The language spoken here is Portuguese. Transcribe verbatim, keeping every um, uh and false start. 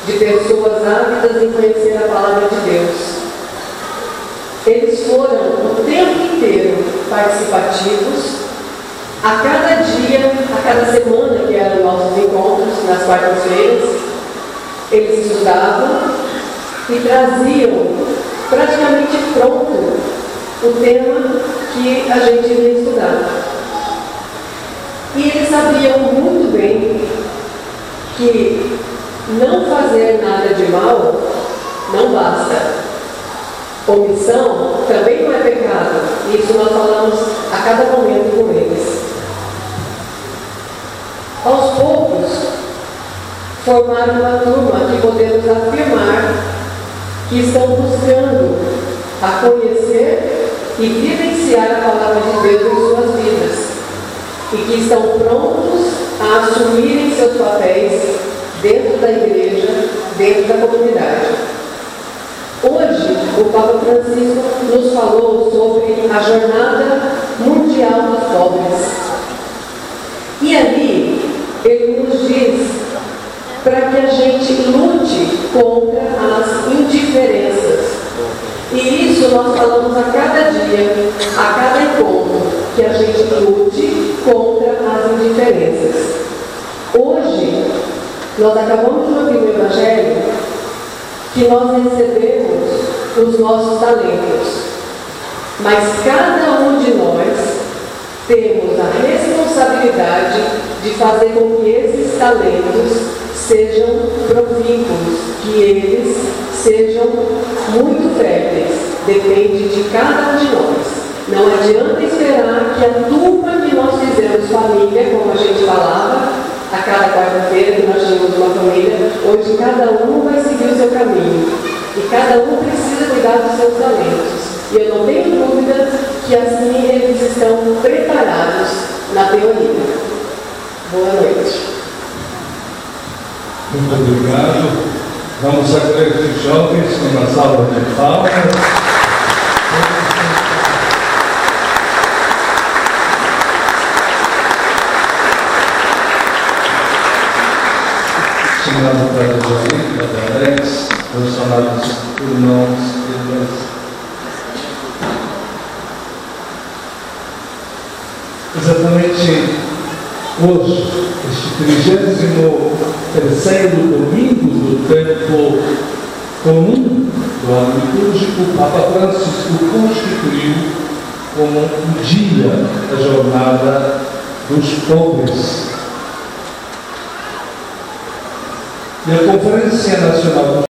de pessoas ávidas em conhecer a palavra de Deus. Eles foram o tempo inteiro participativos. A cada dia, a cada semana que eram nossos encontros, nas quartas-feiras, eles estudavam e traziam praticamente pronto o tema que a gente iria estudar. E eles sabiam muito bem que não fazer nada de mal não basta. Omissão também não é pecado. Isso nós falamos a cada momento com eles. Aos poucos, formaram uma turma que podemos afirmar que estão buscando a conhecer e vivenciar a palavra de Deus em suas vidas e que estão prontos a assumirem seus papéis dentro da igreja, dentro da comunidade. Hoje, o Papa Francisco nos falou sobre a Jornada Mundial dos Pobres. E ali, ele nos diz para que a gente lute contra as indiferenças. E isso nós falamos a cada dia, a cada encontro, que a gente lute contra as indiferenças. Hoje, nós acabamos de ouvir no Evangelho que nós recebemos os nossos talentos, mas cada um de nós temos a responsabilidade de fazer com que esses talentos sejam profícuos, que eles sejam muito férteis. Depende de cada um de nós. Não adianta esperar que a turma que nós fizemos família, como a gente falava, a cada quarta-feira que nós tínhamos uma família, hoje cada um vai seguir o seu caminho. E cada um precisa cuidar dos seus talentos. E eu não tenho dúvida que assim eles estão preparados na teoria. Boa noite. Muito obrigado. Vamos acolher os jovens numa salva de palmas. Chamado para o Jair, para Alex, os amados irmãos e irmãs. Exatamente hoje, este trigésimo terceiro domingo do tempo comum do ano litúrgico, o Papa Francisco constituiu como o dia da jornada dos pobres. E a Conferência Nacional